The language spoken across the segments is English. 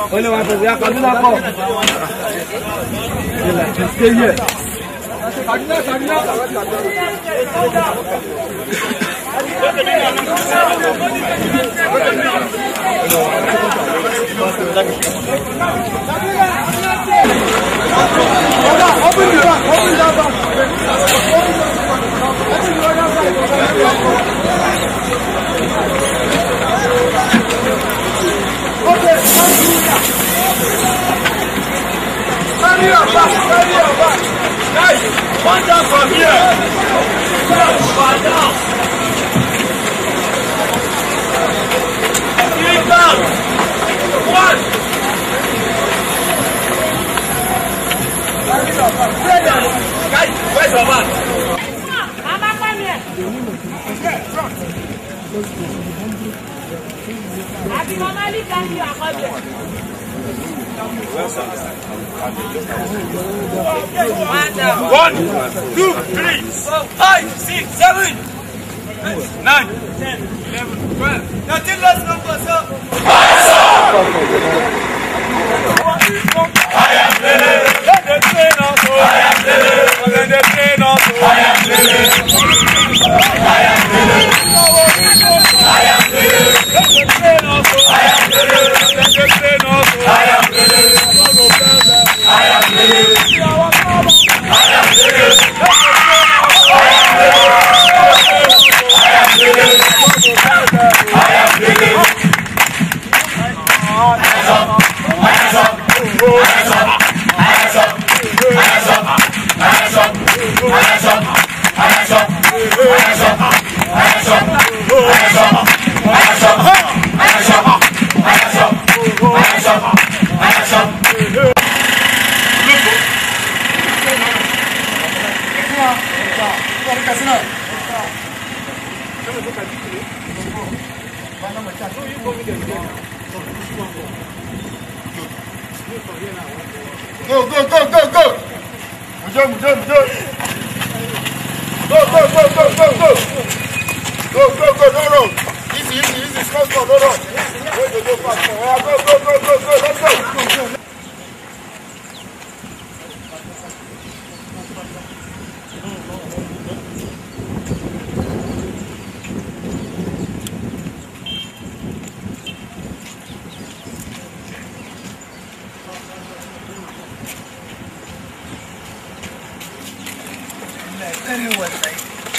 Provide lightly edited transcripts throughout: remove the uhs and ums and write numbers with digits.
Olha lá, fazer a casa na porta. Stay here. Guys, one down from here. One down. Three down. One. Guys, where's your man? Mama, come here. Happy Mama, leave down here. One, 2, 3, 4, 5, 6, 7, 9, 10, 11, 12. Nothing less numbers, sir. I am living. Let the train also. I am living. Let the train also. I am living. I am living. I am living. Let the train also. I am living. Let the train also. I am living. I am living. I am living. I am living. Hands up. Hands up. Hands up. Hands up. Hands up. Hands up. Hands up. Hands up. Hands up. Hands up. Hands up. Hands up. Hands up. Hands up. Hands up. Hands up. Go, go, go, go, go! Jump, jump, jump! Go, go, go, go, go, go! Go, go, go, no, no! Easy, easy, easy, slow, slow, no, no! Go, go, go, fast, go, go, go, go, go, let's go! Anyone, right?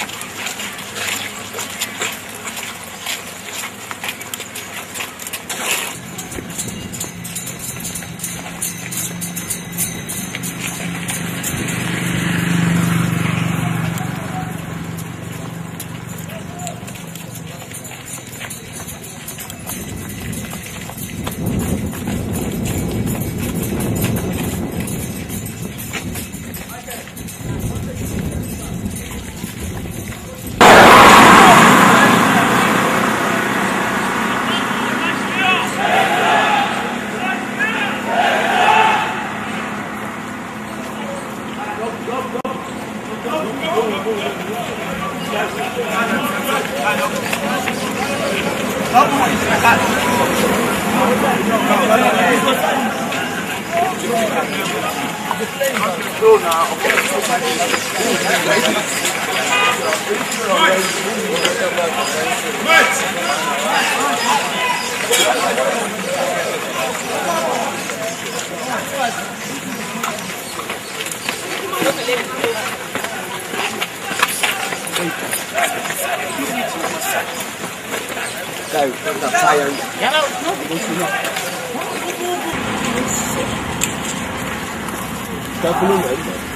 Go, that tyre. Go for